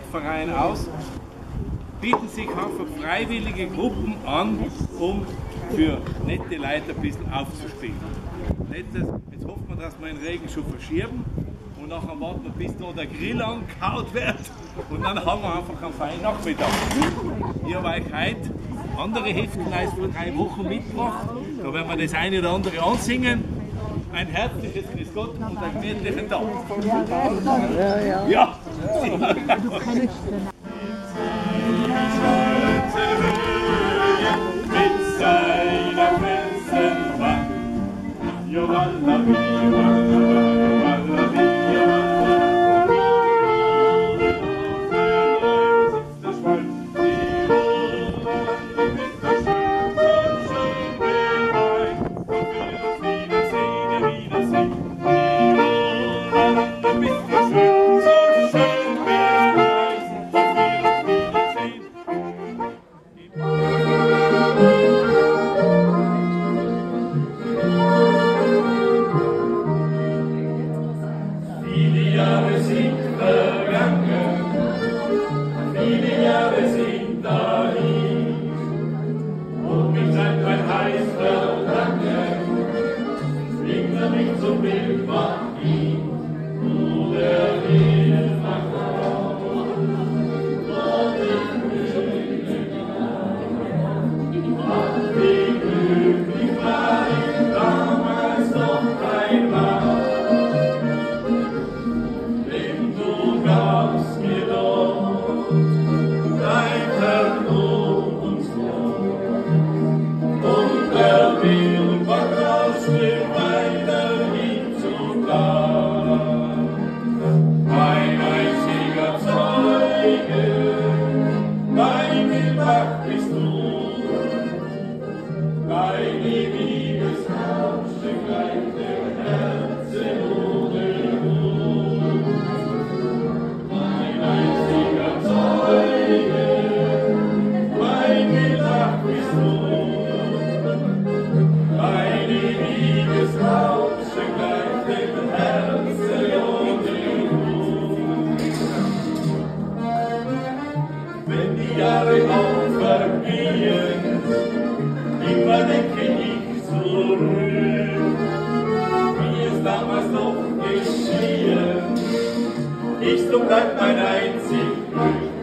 Verein aus, bieten sich einfach freiwillige Gruppen an, um für nette Leute ein bisschen aufzuspielen. Jetzt hofft man, dass wir den Regen schon verschieben und nachher warten wir, bis noch der Grill angekaut wird und dann haben wir einfach einen feinen Nachmittag. Ich habe euch heute andere Heftleis vor 3 Wochen mitgebracht, da werden wir das eine oder andere ansingen. Ein herzliches Grüß Gott und einen gemütlichen Tag. Ja! So bleibt mein einzig Glück.